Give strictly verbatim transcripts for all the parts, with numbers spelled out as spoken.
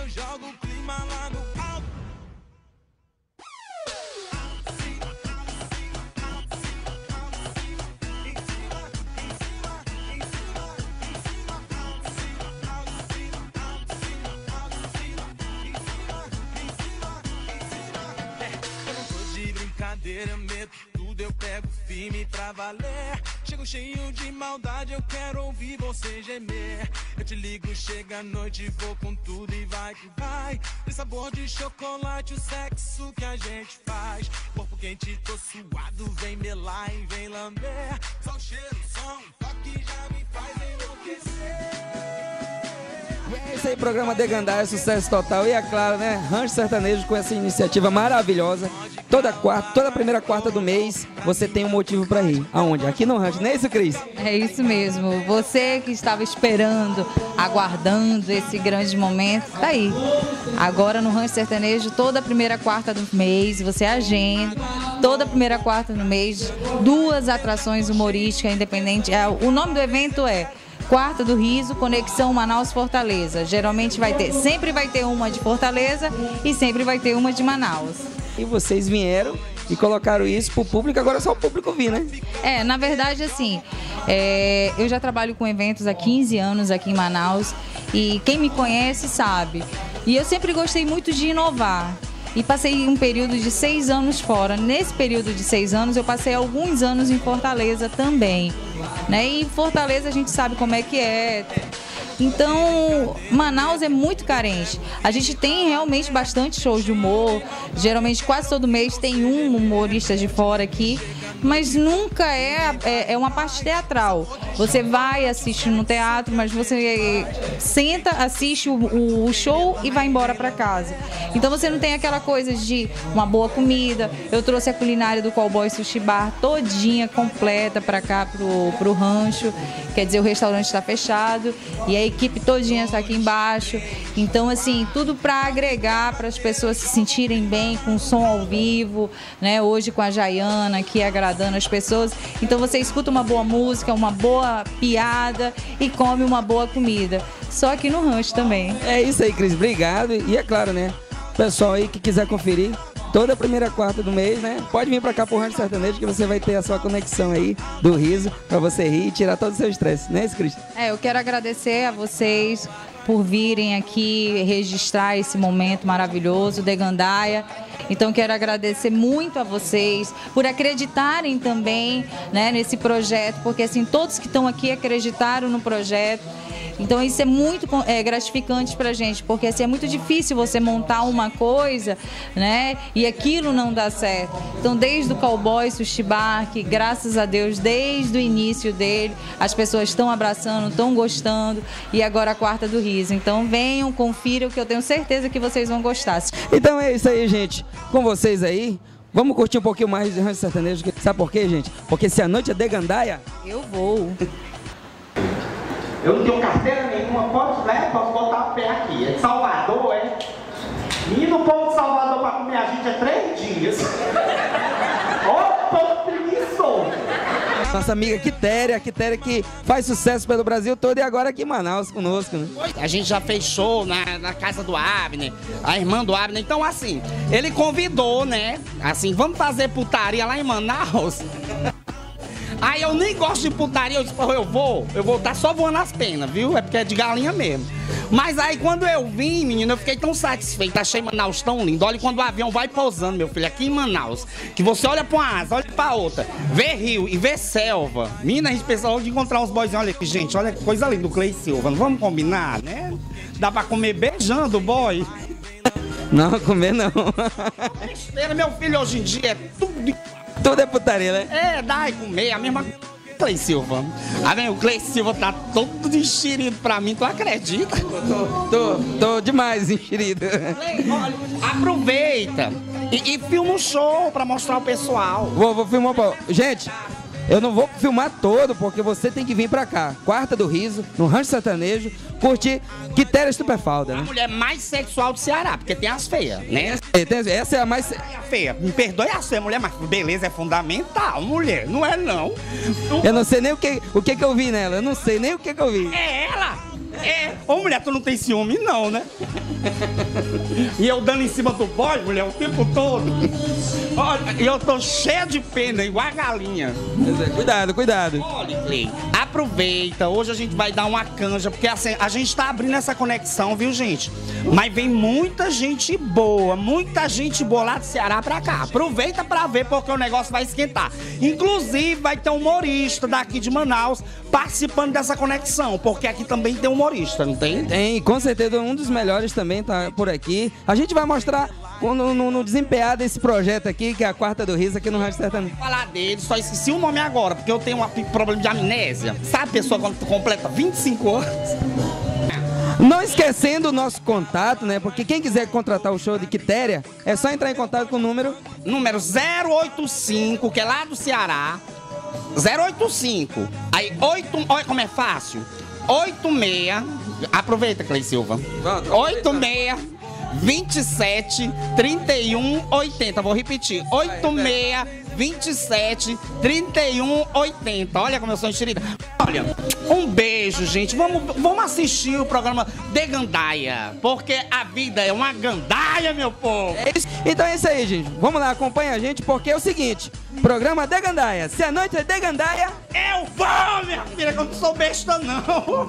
eu jogo o clima lá no alto. Eu não tô de brincadeira, medo tudo, eu pego firme pra valer. Chego cheio de maldade, eu quero ouvir você gemer. Eu te ligo, chega a noite, vou com tudo e vai que vai. Tem sabor de chocolate, o sexo que a gente faz. Corpo quente, tô suado, vem melar e vem lamber. Só o cheiro, som, toque já me faz enlouquecer. É isso aí, programa De Gandaia, sucesso total. E é claro, né, Rancho Sertanejo com essa iniciativa maravilhosa. Toda quarta, toda primeira quarta do mês, você tem um motivo pra rir. Aonde? Aqui no Rancho, não é isso, Cris? É isso mesmo. Você que estava esperando, aguardando esse grande momento, tá aí. Agora no Rancho Sertanejo, toda primeira quarta do mês, você agenda. Toda primeira quarta do mês, duas atrações humorísticas independentes. O nome do evento é Quarta do Riso, Conexão Manaus-Fortaleza. Geralmente vai ter, sempre vai ter uma de Fortaleza e sempre vai ter uma de Manaus. E vocês vieram e colocaram isso pro público, agora só o público vir, né? É, na verdade, assim, é, eu já trabalho com eventos há quinze anos aqui em Manaus e quem me conhece sabe. E eu sempre gostei muito de inovar. E passei um período de seis anos fora. Nesse período de seis anos, eu passei alguns anos em Fortaleza também, né? E em Fortaleza a gente sabe como é que é. Então, Manaus é muito carente. A gente tem realmente bastante shows de humor. Geralmente, quase todo mês tem um humorista de fora aqui. Mas nunca é, é, é uma parte teatral. Você vai, assiste no teatro, mas você senta, assiste o, o show e vai embora para casa. Então você não tem aquela coisa de uma boa comida. Eu trouxe a culinária do Cowboy Sushi Bar todinha, completa para cá, pro, pro rancho. Quer dizer, o restaurante está fechado e a equipe todinha está aqui embaixo. Então, assim, tudo para agregar, para as pessoas se sentirem bem com o som ao vivo, né? Hoje com a Jaiana aqui agradando as pessoas. Então você escuta uma boa música, uma boa piada e come uma boa comida. Só aqui no rancho também. É isso aí, Cris. Obrigado. E é claro, né? Pessoal aí que quiser conferir, toda primeira quarta do mês, né? Pode vir pra cá pro Rancho Sertanejo que você vai ter a sua conexão aí do riso pra você rir e tirar todo o seu estresse, né, Cris? É, eu quero agradecer a vocês por virem aqui registrar esse momento maravilhoso, De Gandaia. Então quero agradecer muito a vocês por acreditarem também, né, nesse projeto, porque assim, todos que estão aqui acreditaram no projeto. Então isso é muito é, gratificante pra gente, porque assim, é muito difícil você montar uma coisa, né, e aquilo não dá certo. Então desde o Cowboy Sushi Bar, que graças a Deus, desde o início dele, as pessoas estão abraçando, estão gostando, e agora a Quarta do Riso. Então venham, confiram, que eu tenho certeza que vocês vão gostar. Então é isso aí, gente. Com vocês aí, vamos curtir um pouquinho mais de Rancho Sertanejo. Sabe por quê, gente? Porque se a noite é De Gandaia, eu vou. Eu não tenho carteira nenhuma, posso, né? Posso botar o pé aqui. É de Salvador, é? E no povo de Salvador pra comer a gente é três dias. Ô, povo preguiçoso. Nossa amiga Quitéria, a Quitéria que faz sucesso pelo Brasil todo e agora aqui em Manaus conosco, né? A gente já fez show na, na casa do Abner, a irmã do Abner. Então, assim, ele convidou, né? Assim, vamos fazer putaria lá em Manaus. Aí eu nem gosto de putaria, eu disse, pô, eu vou, eu vou estar só voando as penas, viu? É porque é de galinha mesmo. Mas aí quando eu vim, menino, eu fiquei tão satisfeito, achei Manaus tão lindo. Olha quando o avião vai pousando, meu filho, aqui em Manaus, que você olha pra uma asa, olha pra outra, vê rio e vê selva. Menina, a gente pensa logo de encontrar uns boyzinhos, olha aqui, gente, olha que coisa linda, o Clay Silva, não vamos combinar, né? Dá pra comer beijando o boy? Não, comer não. Besteira, meu filho, hoje em dia é tudo... Tudo é putaria, né? É, dá e comer, a mesma coisa. Clay Silva. Ah, vem, o Clay Silva tá todo enxerido pra mim, tu acredita? Tô, tô, tô demais enxerido. Clay, olha, aproveita e, e filma um show pra mostrar o pessoal. Vou, vou filmar, pô. Gente, eu não vou filmar todo, porque você tem que vir pra cá. Quarta do Riso, no Rancho Sertanejo, curtir Quitéria Estupefalda, né? A mulher mais sexual do Ceará, porque tem as feias, né? Essa é a mais... A feia, me perdoe a sua mulher, mas beleza é fundamental, mulher, não é não? Eu não sei nem o que, o que que eu vi nela, eu não sei nem o que que eu vi. É ela! É, ô mulher, tu não tem ciúme não, né? E eu dando em cima do boy, mulher, o tempo todo. Olha, e eu tô cheia de pena, igual a galinha. Cuidado, cuidado. Olha, Clay, aproveita, hoje a gente vai dar uma canja, porque assim, a gente tá abrindo essa conexão, viu, gente? Mas vem muita gente boa, muita gente boa lá do Ceará pra cá. Aproveita pra ver, porque o negócio vai esquentar. Inclusive, vai ter um humorista daqui de Manaus participando dessa conexão, porque aqui também tem humorista, não tem? Tem, com certeza um dos melhores também tá por aqui. A gente vai mostrar no, no, no desempenhar desse projeto aqui, que é a Quarta do Riso aqui no Rancho Sertanejo. Vou falar dele, só esqueci o nome agora, porque eu tenho um problema de amnésia. Sabe a pessoa quando completa vinte e cinco anos? Não esquecendo o nosso contato, né? Porque quem quiser contratar o show de Quitéria, é só entrar em contato com o número... Número zero oito cinco, que é lá do Ceará. zero oito cinco. Aí, oito... Olha como é fácil. oito seis... Aproveita, Clay Silva. oito seis... vinte e sete, trinta e um, oitenta. Vou repetir. oito seis, vinte e sete, trinta e um, oitenta. Olha como eu sou enxerida. Olha, um beijo, gente. Vamos, vamos assistir o programa de Gandaia, porque a vida é uma gandaia, meu povo. É isso. Então é isso aí, gente. Vamos lá, acompanha a gente, porque é o seguinte. Programa de Gandaia. Se a noite é de Gandaia... Eu vou, minha filha, que eu não sou besta, não.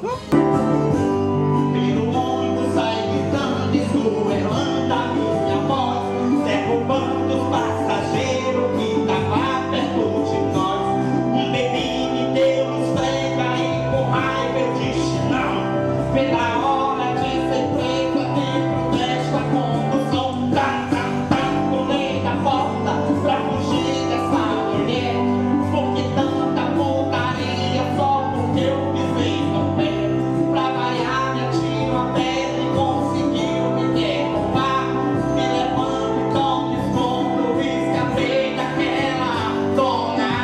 Pelo mundo sai gritando, esgoelando a minha voz, derrubando os passageiros que estavam perto de nós. Um bebê me deu uns frega e com raiva eu disse não. Pela hora de ser presa dentro desta condução, tá, tá, tá, pulei da porta pra fugir dessa mulher. Porque tanta putaria só porque eu pisei no pé. Pra variar, minha tia uma pedra e conseguiu me derrubar. Me levando então desconto e escapei daquela dona.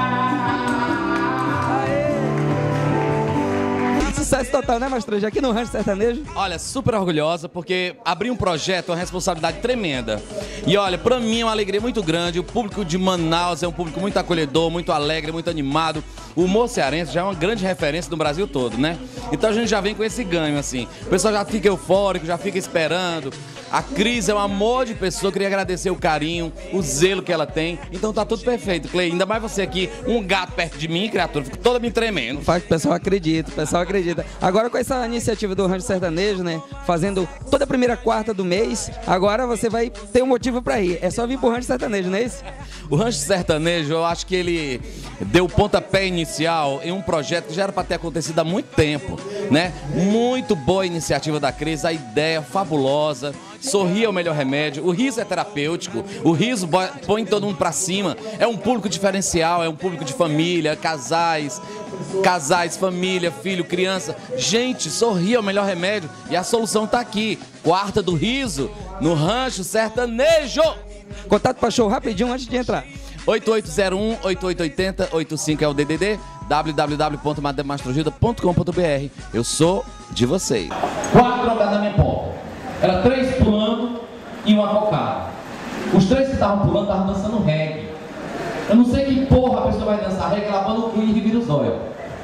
Sucesso total, né, Mastro? Aqui no Rancho Sertanejo. Olha, super orgulhosa, porque abrir um projeto é uma responsabilidade tremenda. E olha, pra mim é uma alegria muito grande. O público de Manaus é um público muito acolhedor, muito alegre, muito animado. O humor cearense já é uma grande referência no Brasil todo, né? Então a gente já vem com esse ganho, assim. O pessoal já fica eufórico, já fica esperando. A Cris é um amor de pessoa, queria agradecer o carinho, o zelo que ela tem. Então tá tudo perfeito, Clay. Ainda mais você aqui, um gato perto de mim, criatura, fico toda me tremendo. Faz que o pessoal acredita, o pessoal acredita. Agora com essa iniciativa do Rancho Sertanejo, né? Fazendo toda a primeira quarta do mês, agora você vai ter um motivo pra ir. É só vir pro Rancho Sertanejo, não é isso? O Rancho Sertanejo, eu acho que ele deu o pontapé inicial em um projeto que já era para ter acontecido há muito tempo, né? Muito boa a iniciativa da Cris, a ideia fabulosa. Sorrir é o melhor remédio, o riso é terapêutico, o riso põe todo mundo pra cima. É um público diferencial, é um público de família, casais, casais, família, filho, criança. Gente, sorrir é o melhor remédio e a solução tá aqui. Quarta do Riso, no Rancho Sertanejo. Contato pra show rapidinho antes de entrar. oito oito zero um, oito oito oito zero, oito cinco é o D D D, w w w ponto mademastrojuda ponto com ponto b r. Eu sou de vocês. Quatro trocadas na minha porta. Era três pulando e uma cocada. Os três que estavam pulando estavam dançando reggae. Eu não sei que porra a pessoa vai dançar reggae, ela põe no cu e revira os olhos.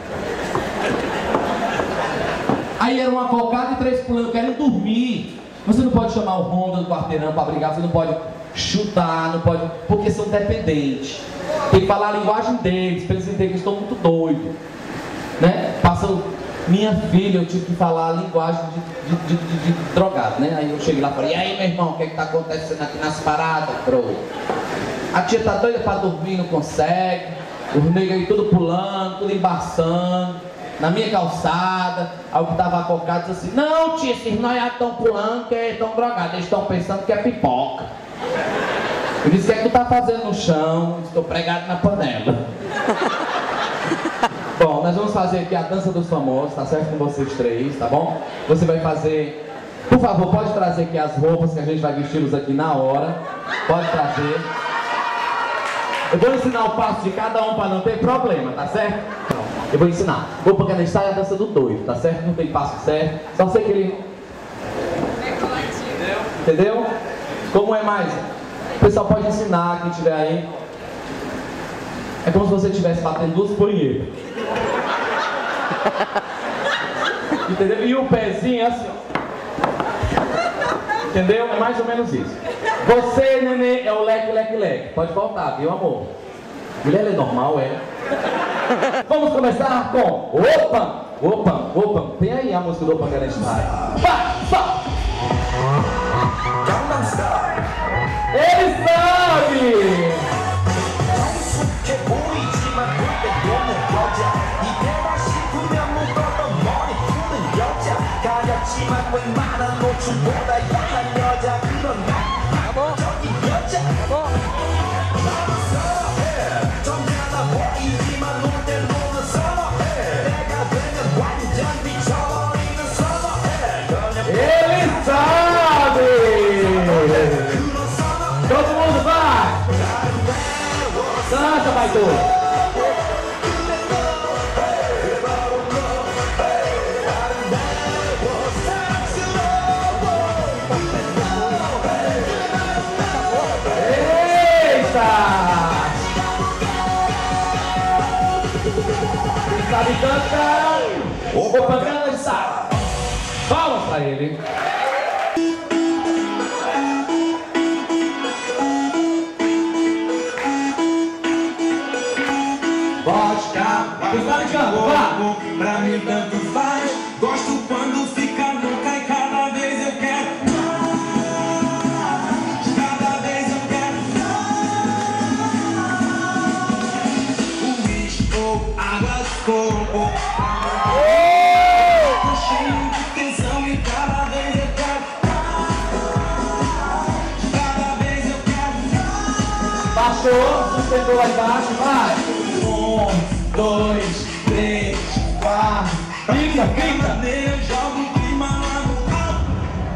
Aí era uma cocada e três pulando, querendo dormir. Você não pode chamar o Honda do quarteirão para brigar, você não pode chutar, não pode, porque são dependentes. Tem que falar a linguagem deles, para eles entenderem que estão muito doidos, né? Passam, minha filha, eu tive que falar a linguagem de, de, de, de, de drogado, né? Aí eu cheguei lá e falei, e aí, meu irmão, o que é que tá acontecendo aqui nas paradas, bro? A tia tá doida para dormir, não consegue, os negros aí tudo pulando, tudo embaçando, na minha calçada. Aí o que tava acocado disse assim, não, tia, esses noiados estão pulando porque estão drogados, eles estão pensando que é pipoca. Eu disse, o que é que tu tá fazendo no chão? Estou pregado na panela. Bom, nós vamos fazer aqui a dança dos famosos, tá certo com vocês três, tá bom? Você vai fazer, por favor, pode trazer aqui as roupas que a gente vai vesti-los aqui na hora. Pode trazer. Eu vou ensinar o passo de cada um para não ter problema, tá certo? Eu vou ensinar. Roupa canestada é a dança do doido, tá certo? Não tem passo certo. Só sei que ele... Entendeu? Como é mais? O pessoal pode ensinar, quem tiver aí. É como se você estivesse batendo duas punhetas. Entendeu? E o pezinho assim, ó. Entendeu? É mais ou menos isso. Você, neném, é o leque, leque, leque. Pode voltar, viu, amor? Mulher é normal, é? Vamos começar com Opa! Opa! Opa! Tem aí a música do Opa Gangnam Style. Pá! Pá! Ele sabe! Ele sabe! Todo mundo vai! Canta, baitola! Sabe cantar? Opa, Gangnam Style. Palmas pra ele. Vodka, tu sabe cantar? Vá! Pra mim tanto faz. Gosto quando fica nunca e cada vez eu quero mais. Cada vez eu quero mais. Uísque ou água de coco. Tô cheio de tesão e cada vez eu quero mais. Cada vez eu quero mais. Baixou, sustentou lá embaixo, vai! Um, dois, três, quatro. Fica, fica! Eu jogo o clima lá no alto.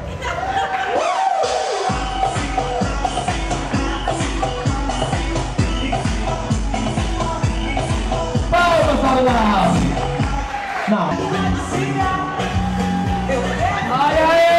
Palmas para o House! Não! Ai, ai, ai!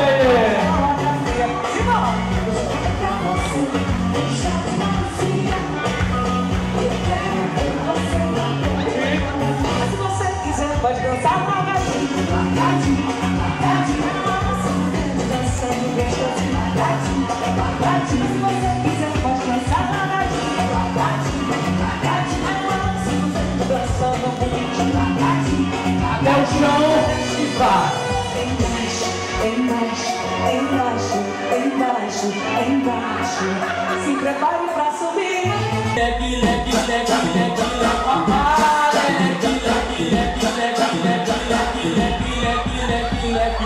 Pode dançar devagarzinho, devagarzinho, devagarzinho. Dançando gostosinho, devagarzinho, devagarzinho. Se você quiser, pode dançar devagarzinho, devagarzinho, devagarzinho. Dançando bonitinho, devagarzinho. Até o chão e vai! Embaixo, embaixo, embaixo, embaixo, embaixo. Se prepare pra subir. Leque, leque, leque, leque, leque, papai! Leque, leque, leque, leque, leque, leque, leque, leque, leque, leque.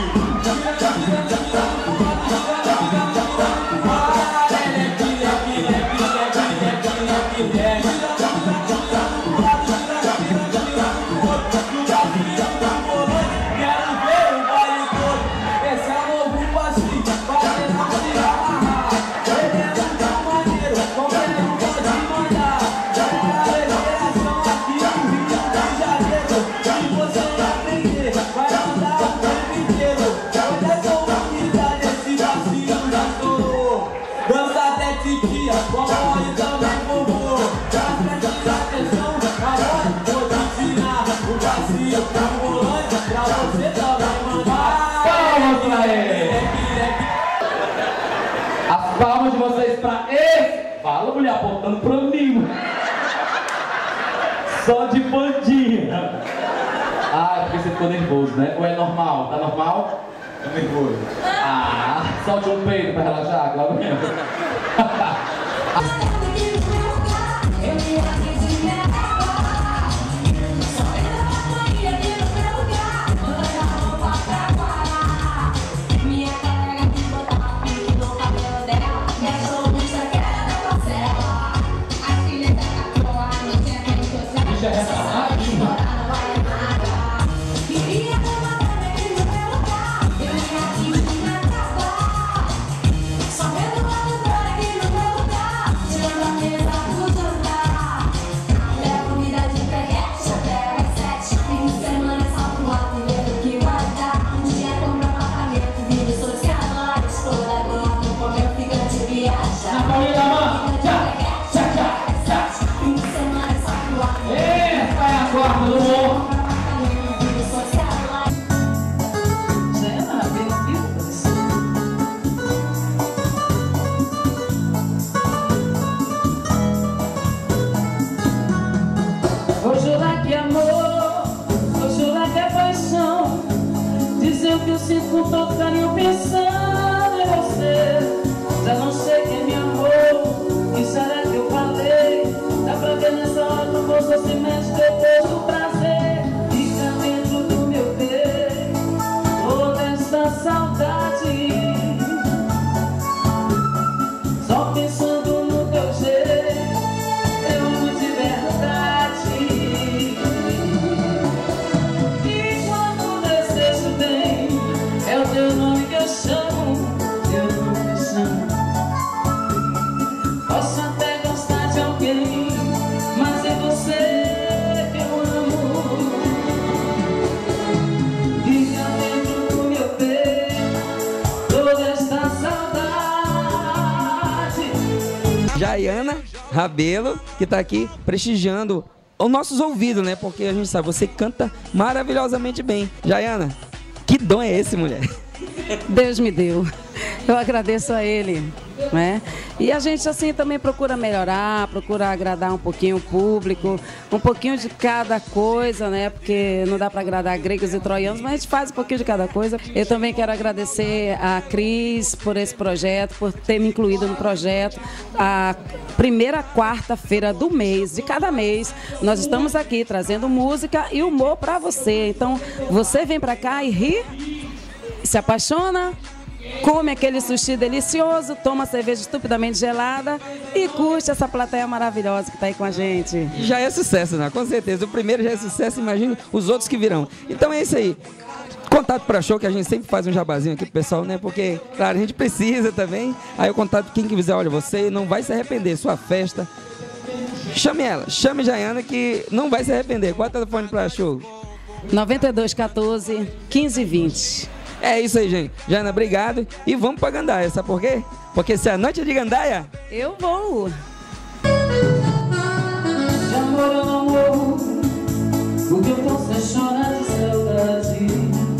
Quero ver o baile todo. Esse é o novo passinho. Vai denunciar. Ele é muito maneiro. Qualquer um pode mandar. É a liberação aqui no Rio de Janeiro. Se você aprender, vai andar o tempo inteiro. Olha só a unidade, esse vacilo já estourou. Dança até titia, vovó e também vovô. Presta atenção, agora vou te ensinar o vacilo ambulante pra você também mandar. Palmas pra ele! As palmas de vocês pra esse. Fala, mulher, apontando pra mim. Só de bandinha. Ah, é porque você ficou nervoso, né? Ou é normal? Tá normal? Tô nervoso. Ah, solte um peito pra relaxar, claro mesmo. Bicha retardadinha. Só vendo lá no bar aqui no meu Jaiana Rabelo, que tá aqui prestigiando os nossos ouvidos, né? Porque a gente sabe, você canta maravilhosamente bem. Jaiana, que dom é esse, mulher? Deus me deu. Eu agradeço a Ele, né? E a gente assim também procura melhorar, procura agradar um pouquinho o público, um pouquinho de cada coisa, né? Porque não dá para agradar gregos e troianos, mas a gente faz um pouquinho de cada coisa. Eu também quero agradecer a Cris por esse projeto, por ter me incluído no projeto. A primeira quarta-feira do mês, de cada mês, nós estamos aqui trazendo música e humor para você. Então, você vem para cá e ri, se apaixona, come aquele sushi delicioso, toma cerveja estupidamente gelada e curte essa plateia maravilhosa que está aí com a gente. Já é sucesso, né? Com certeza. O primeiro já é sucesso, imagina os outros que virão. Então é isso aí. Contato para show, que a gente sempre faz um jabazinho aqui pro pessoal, né? Porque, claro, a gente precisa também. Aí o contato, quem quiser, olha, você não vai se arrepender, sua festa. Chame ela, chame Jaiana que não vai se arrepender. Qual é o telefone para show? nove dois um quatro, quinze vinte. É isso aí, gente. Jaiana, obrigado. E vamos pra Gandaia, sabe por quê? Porque se a noite é de Gandaia... Eu vou. De amor eu não morro, porque eu posso chorar de saudade.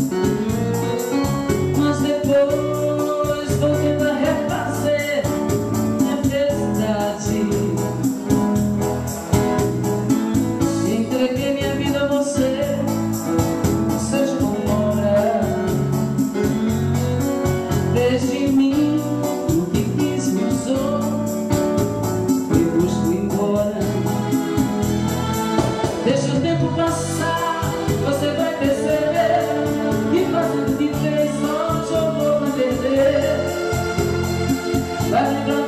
Mas depois vou tentar refazer minha felicidade. Entreguei minha vida a você, seja como mora. Desde mim, o que quis me usou, depois fui embora. Deixa o tempo passar, você vai perceber que fazendo o que fez, só jogou pra perder. Vai lembrar